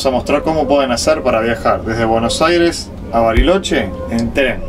vamos a mostrar cómo pueden hacer para viajar desde Buenos Aires a Bariloche en tren.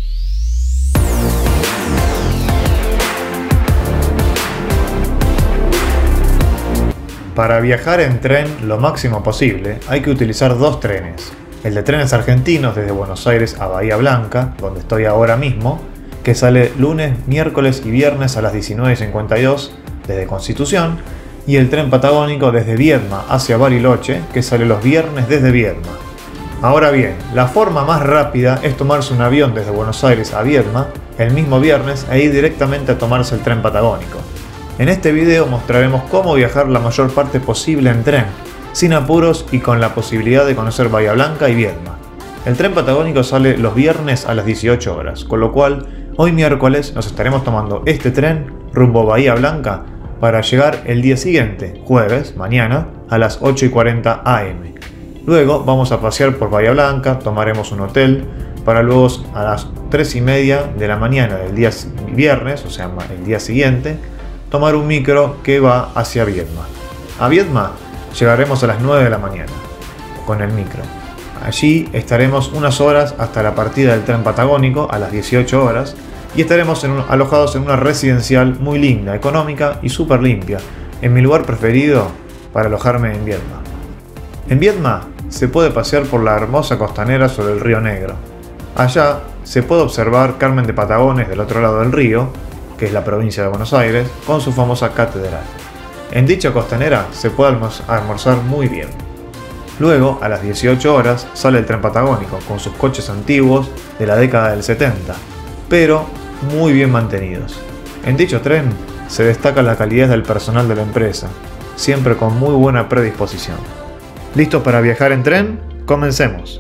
Para viajar en tren lo máximo posible hay que utilizar dos trenes. El de Trenes Argentinos desde Buenos Aires a Bahía Blanca, donde estoy ahora mismo, que sale lunes, miércoles y viernes a las 19:52 desde Constitución, y el tren patagónico desde Viedma hacia Bariloche, que sale los viernes desde Viedma. Ahora bien, la forma más rápida es tomarse un avión desde Buenos Aires a Viedma el mismo viernes e ir directamente a tomarse el tren patagónico. En este video mostraremos cómo viajar la mayor parte posible en tren, sin apuros y con la posibilidad de conocer Bahía Blanca y Viedma. El tren patagónico sale los viernes a las 18 horas, con lo cual hoy miércoles nos estaremos tomando este tren rumbo a Bahía Blanca para llegar el día siguiente, jueves, mañana, a las 8:40 am. Luego vamos a pasear por Bahía Blanca, tomaremos un hotel, para luego a las 3:30 de la mañana del día viernes, o sea, el día siguiente, tomar un micro que va hacia Viedma. A Viedma llegaremos a las 9 de la mañana con el micro. Allí estaremos unas horas hasta la partida del tren patagónico a las 18 horas y estaremos alojados en una residencial muy linda, económica y súper limpia, en mi lugar preferido para alojarme en Viedma. En Viedma se puede pasear por la hermosa costanera sobre el río Negro. Allá se puede observar Carmen de Patagones del otro lado del río, que es la provincia de Buenos Aires, con su famosa catedral. En dicha costanera se puede almorzar muy bien. Luego, a las 18 horas, sale el tren patagónico con sus coches antiguos de la década del 70, pero muy bien mantenidos. En dicho tren se destaca la calidad del personal de la empresa, siempre con muy buena predisposición. ¿Listos para viajar en tren? ¡Comencemos!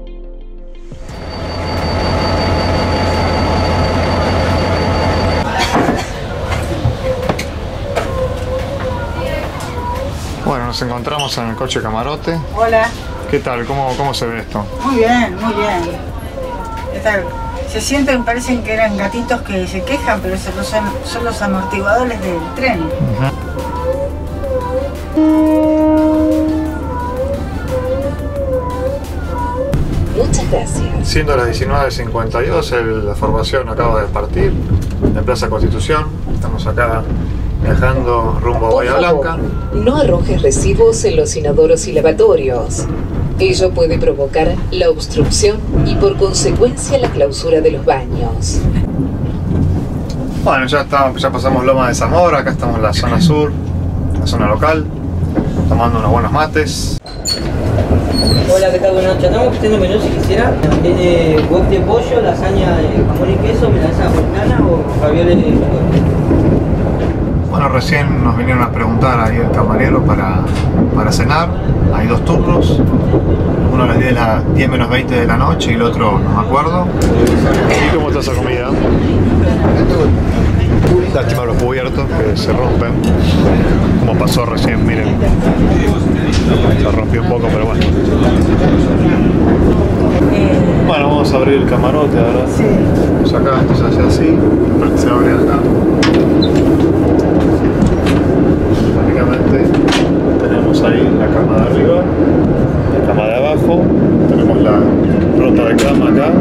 Bueno, nos encontramos en el coche camarote. Hola. ¿Qué tal? ¿Cómo se ve esto? Muy bien, muy bien. ¿Qué tal? Se sienten, parecen que eran gatitos que se quejan, pero son los amortiguadores del tren. Muchas gracias. Siendo las 19:52, la formación acaba de partir de Plaza Constitución. Estamos acá viajando rumbo a Bahía Blanca. No arrojes residuos en los inodoros y lavatorios. Ello puede provocar la obstrucción y por consecuencia la clausura de los baños. Bueno, ya pasamos Loma de Zamora, acá estamos en la zona sur, la zona local, tomando unos buenos mates. Hola, ¿qué tal? Buenas noches. Estamos ofreciendo menú si quisiera. Tiene wok de pollo, lasaña de jamón y queso, milanesa napolitana o ravioles de pollo. Bueno, recién nos vinieron a preguntar ahí el camarero para cenar. Hay dos turnos, uno a las 10 menos 20 de la noche y el otro no me acuerdo. ¿Y cómo está esa comida? Lástima los cubiertos que se rompen, como pasó recién, miren. Se rompió un poco, pero bueno. Bueno, vamos a abrir el camarote ahora. Sí. Vamos acá, esto se hace así, se abre acá. Básicamente tenemos ahí la cama de arriba, la cama de abajo, tenemos la rota de cama acá.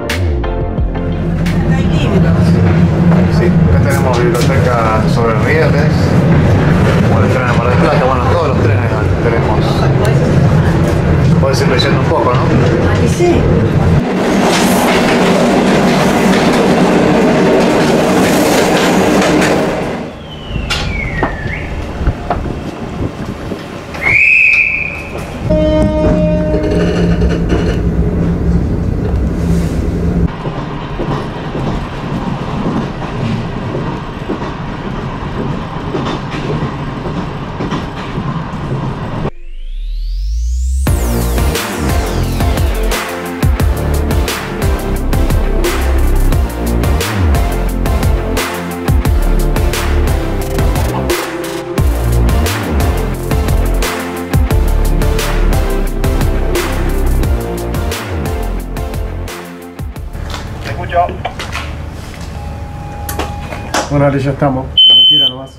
Sí, acá tenemos biblioteca sobre el riel, Bueno, dale, ya estamos. Cuando quiera nomás.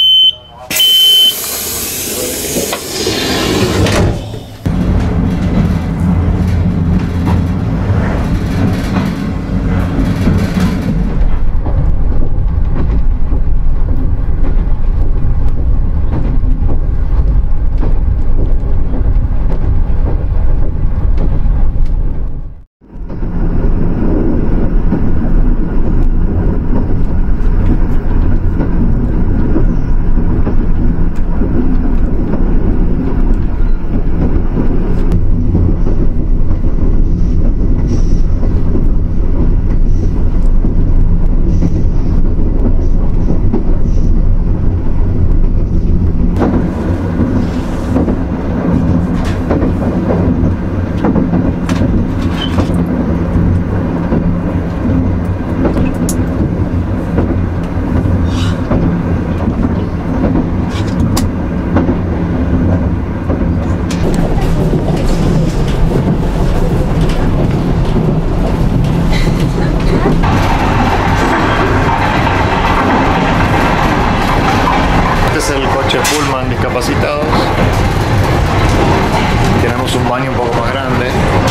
Pullman discapacitados. Tenemos un baño un poco más grande.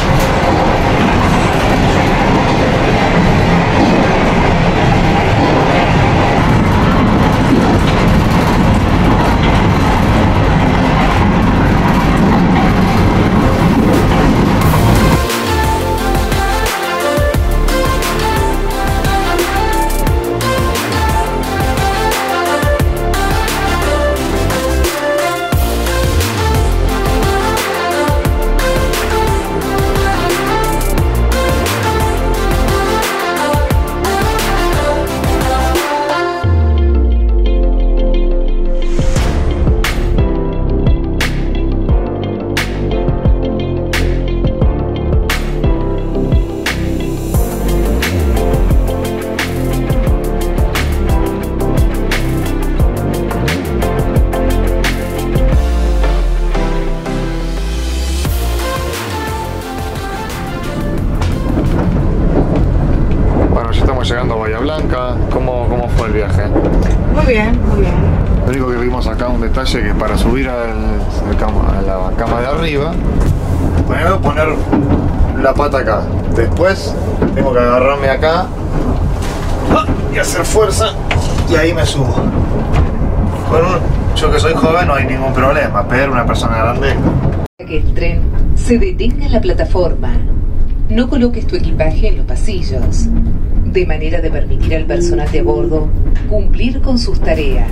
Llegando a Bahía Blanca. ¿Cómo fue el viaje? Muy bien, muy bien. Lo único que vimos acá un detalle que para subir a la cama de arriba, primero poner la pata acá, después tengo que agarrarme acá y hacer fuerza y ahí me subo. Yo que soy joven no hay ningún problema, pero una persona grande... Que el tren se detenga en la plataforma. No coloques tu equipaje en los pasillos, de manera de permitir al personal de a bordo cumplir con sus tareas.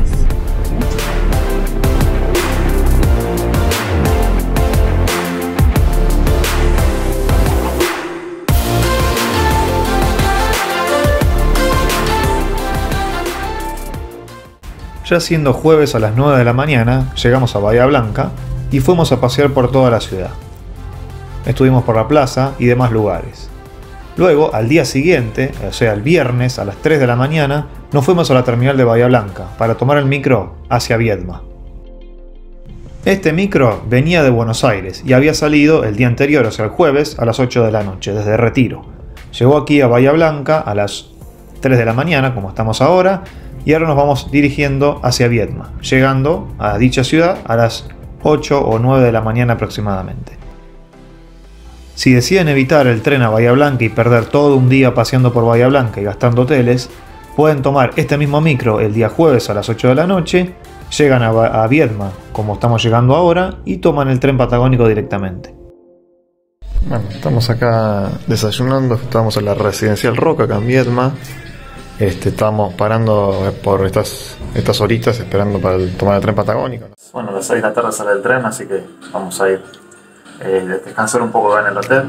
Ya siendo jueves a las 9 de la mañana, llegamos a Bahía Blanca y fuimos a pasear por toda la ciudad. Estuvimos por la plaza y demás lugares. Luego, al día siguiente, o sea el viernes a las 3 de la mañana, nos fuimos a la terminal de Bahía Blanca para tomar el micro hacia Viedma. Este micro venía de Buenos Aires y había salido el día anterior, o sea el jueves, a las 8 de la noche, desde Retiro. Llegó aquí a Bahía Blanca a las 3 de la mañana, como estamos ahora, y ahora nos vamos dirigiendo hacia Viedma, llegando a dicha ciudad a las 8 o 9 de la mañana aproximadamente. Si deciden evitar el tren a Bahía Blanca y perder todo un día paseando por Bahía Blanca y gastando hoteles, pueden tomar este mismo micro el día jueves a las 8 de la noche, llegan a Viedma, como estamos llegando ahora, y toman el tren patagónico directamente. Bueno, estamos acá desayunando, estamos en la Residencial Roca, acá en Viedma. Estamos parando por estas horitas esperando para tomar el tren patagónico. Bueno, a las 6 de la tarde sale el tren, así que vamos a ir descansar un poco acá en el hotel.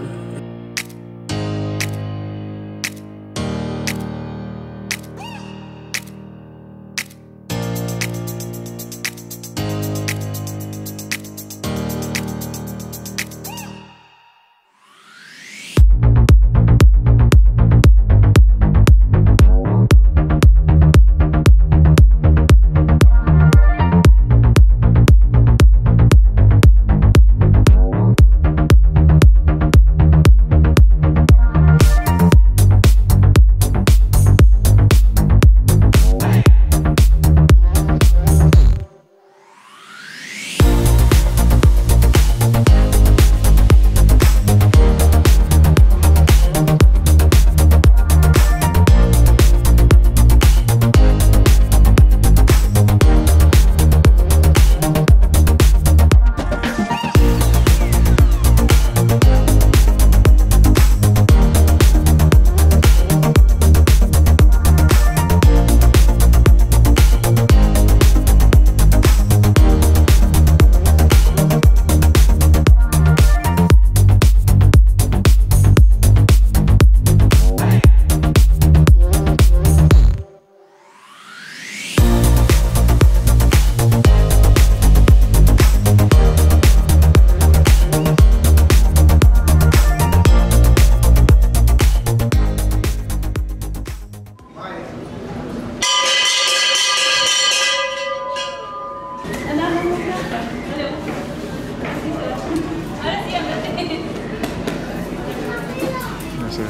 No sé.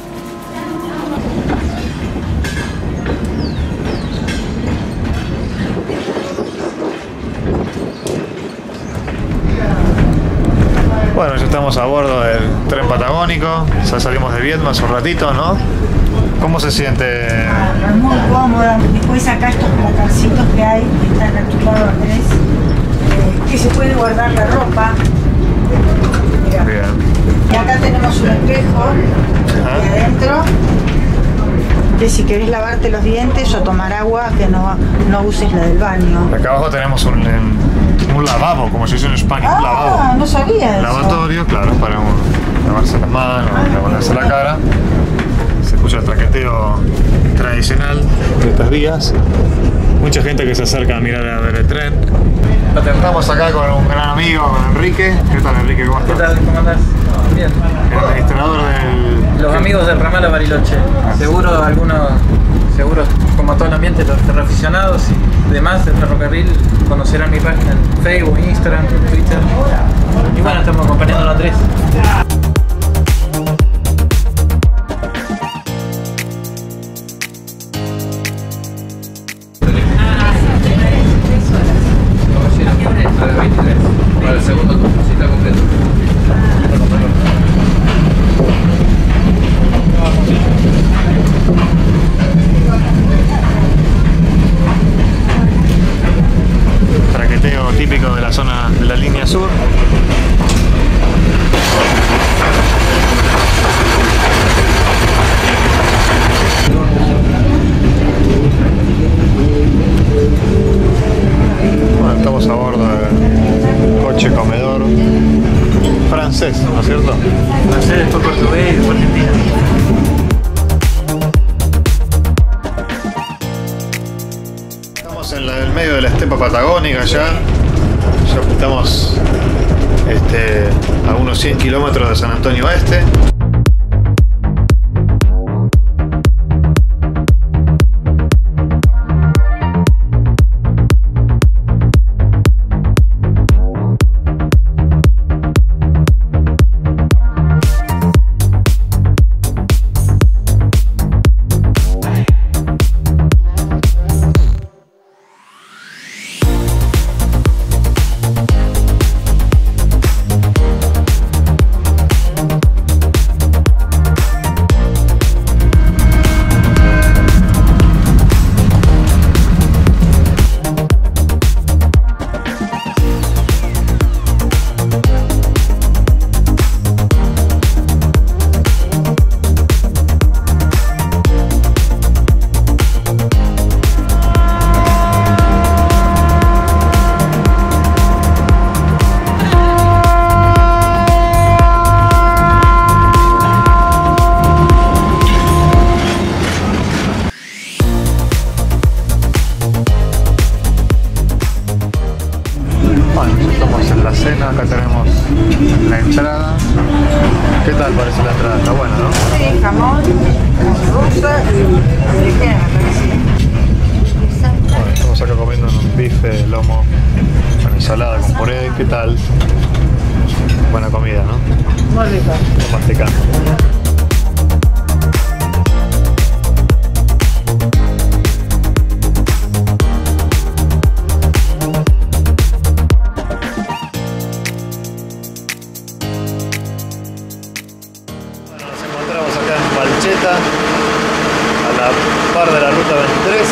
Bueno, ya estamos a bordo del tren patagónico, ya salimos de Viedma hace un ratito, ¿no? ¿Cómo se siente? Es muy cómoda. Después acá estos placarcitos que hay, que están a tu lado, Andrés, que se puede guardar la ropa. Mirá. Bien. Y acá tenemos un espejo Ajá. y adentro, que si querés lavarte los dientes o tomar agua, que no uses la del baño. Acá abajo tenemos un lavabo, como se dice en España, un lavabo. Ah, no sabía eso. Lavatorio, claro, para lavarse las manos, lavarse la cara. Se escucha el traqueteo tradicional de estos días. Mucha gente que se acerca a mirar a ver el tren. Estamos acá con un gran amigo, con Enrique. ¿Qué tal, Enrique? ¿Cómo estás? ¿Qué tal? ¿Cómo andás? Bien. El administrador del... Los amigos del ramal a Bariloche. Seguro algunos, como todo el ambiente, los ferroaficionados y demás del ferrocarril conocerán mi página en Facebook, Instagram, Twitter. Y bueno, estamos acompañando a Andrés. Para el segundo turno, sí está completo. Traqueteo típico de la zona de la línea sur. Bueno, estamos a bordo del coche comedor francés, ¿no es cierto? Francés, después portugués y después Argentina. Estamos en el medio de la estepa patagónica ya estamos a unos 100 kilómetros de San Antonio Oeste. Acá tenemos la entrada. ¿Qué tal parece la entrada? Está buena, ¿no? Sí, jamón, rusa y berenjena, me parece. Bueno, estamos acá comiendo un bife, lomo, con ensalada, con puré. ¿Qué tal? Buena comida, ¿no? Muy rico. Estamos masticando. A la par de la ruta 23.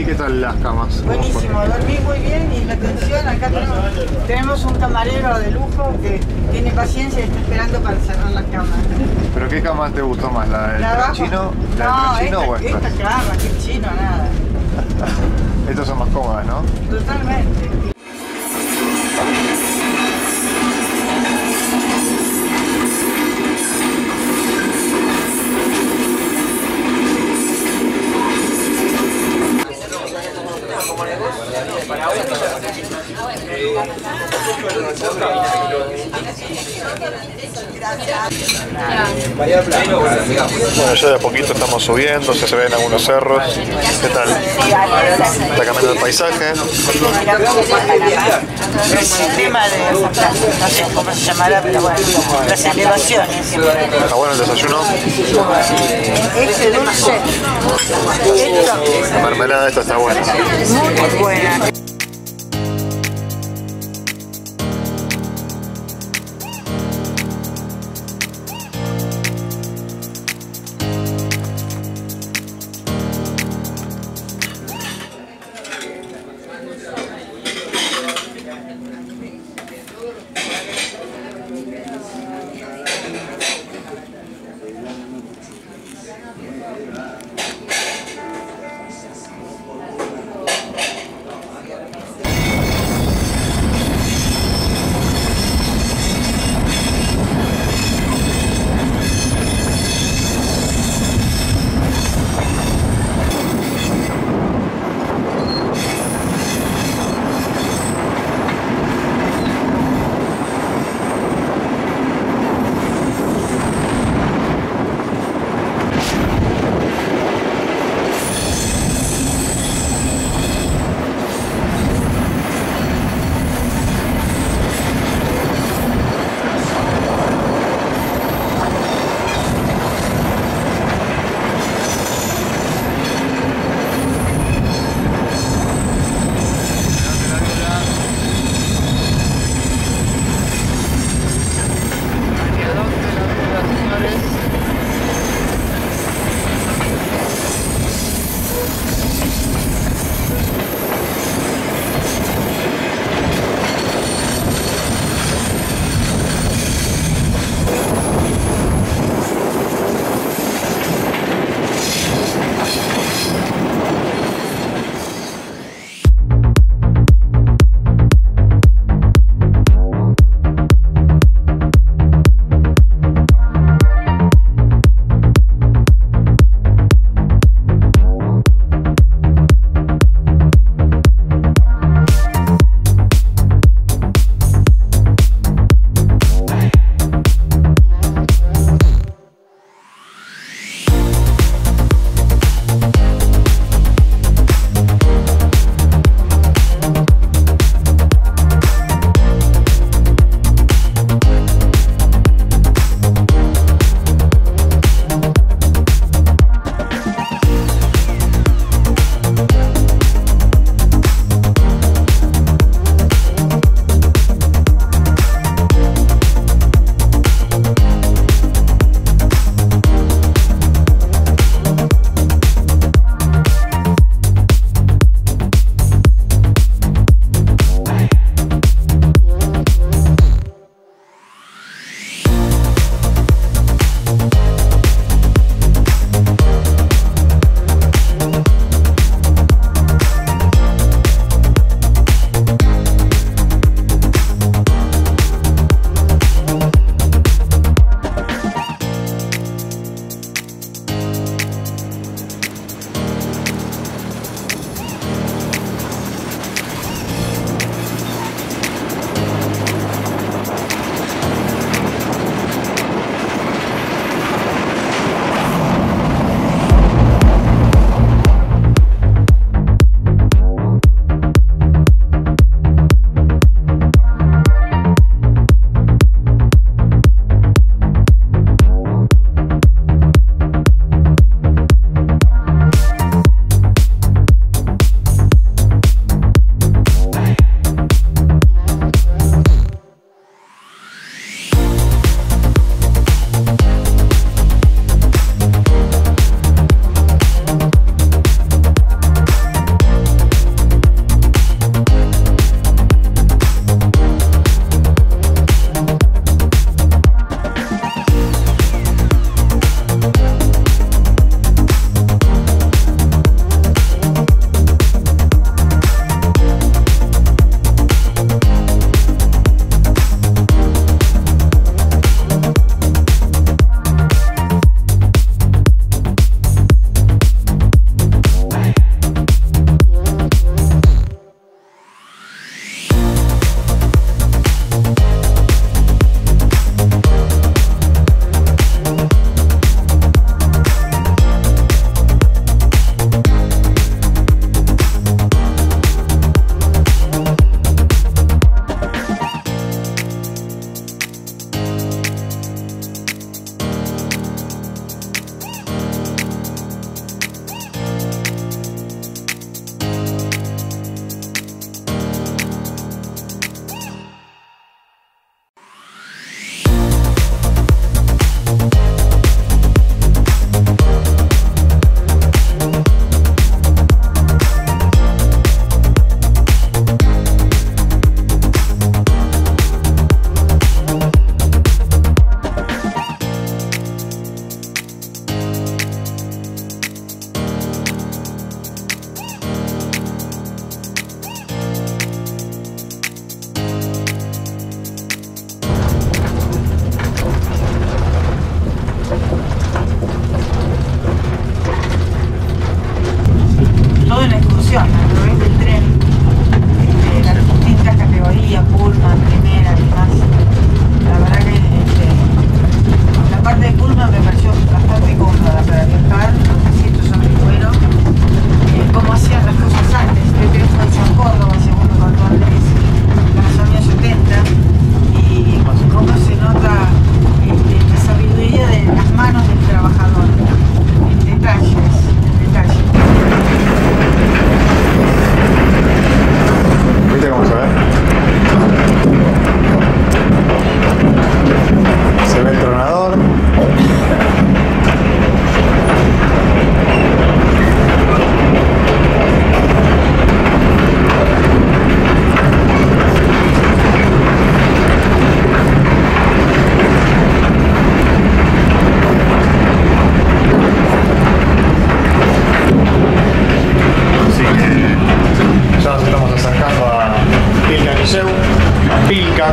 qué tal las camas? Buenísimo, dormí muy bien y la atención, acá tenemos un camarero de lujo que tiene paciencia y está esperando para cerrar la cama. ¿Pero qué cama te gustó más? ¿La del ¿La chino? No, chino o esta cama, que chino, nada. Estas son más cómodas, ¿no? Totalmente. Bueno, ya de a poquito estamos subiendo, se ven algunos cerros. ¿Qué tal? Está cambiando el paisaje. El sistema de, no sé cómo se llamará, pero bueno, las elevaciones. ¿Está bueno el desayuno? Este dulce, La mermelada esta está buena. muy buena.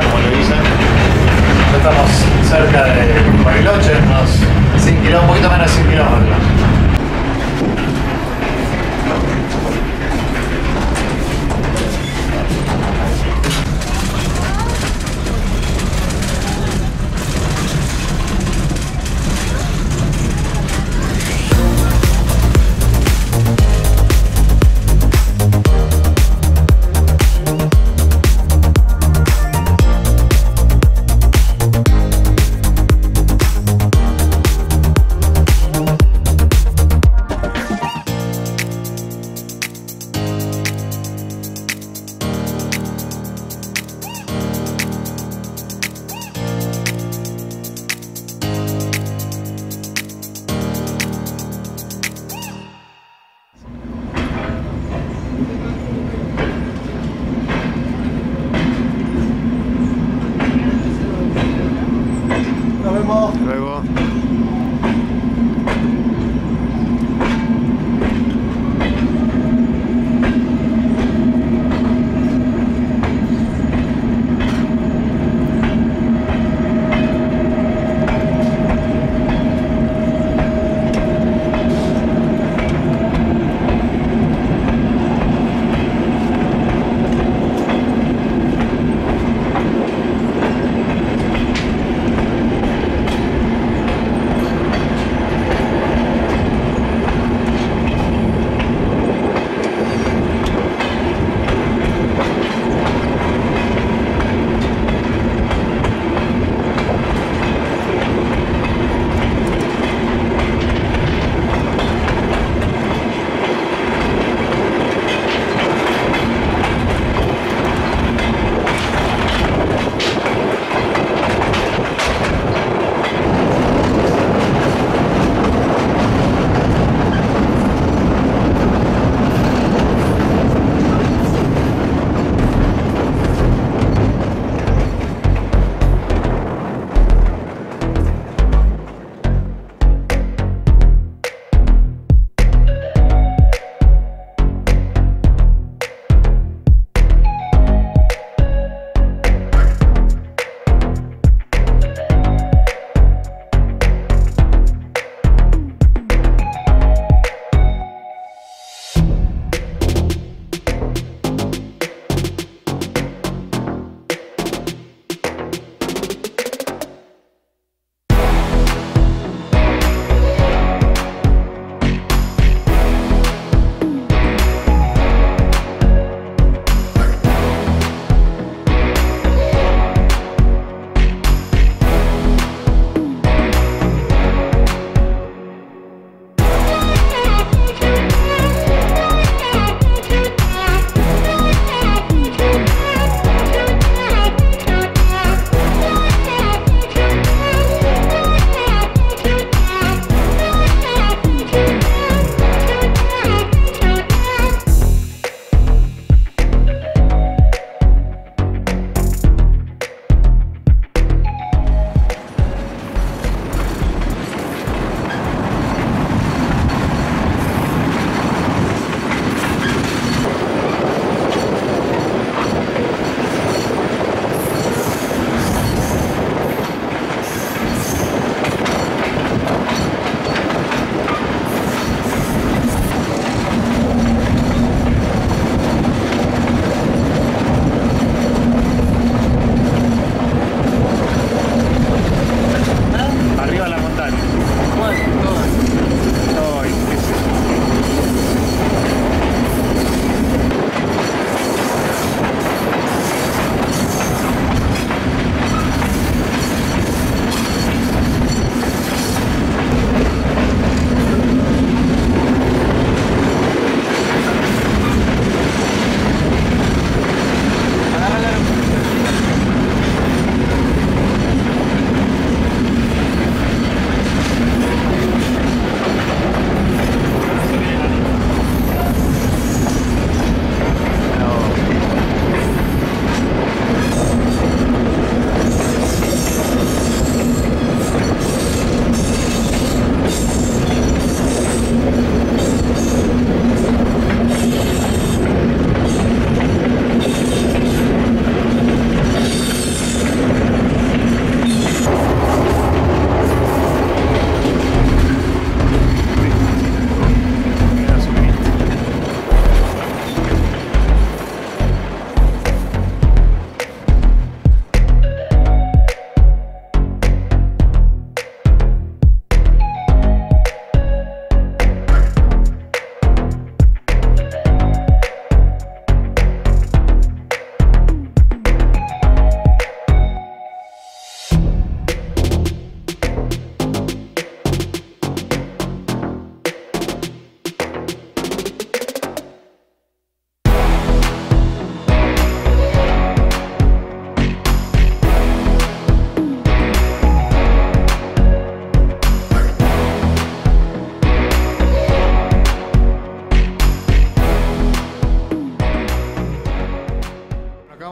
como le dicen. Ya estamos cerca de Bariloche, unos 100 kilómetros, un poquito menos de 100 kilómetros. Nos vemos. Luego.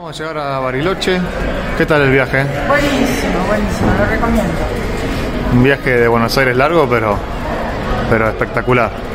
Acabamos de llegar a Bariloche. ¿Qué tal el viaje? Buenísimo, buenísimo, lo recomiendo. Un viaje de Buenos Aires largo, pero espectacular.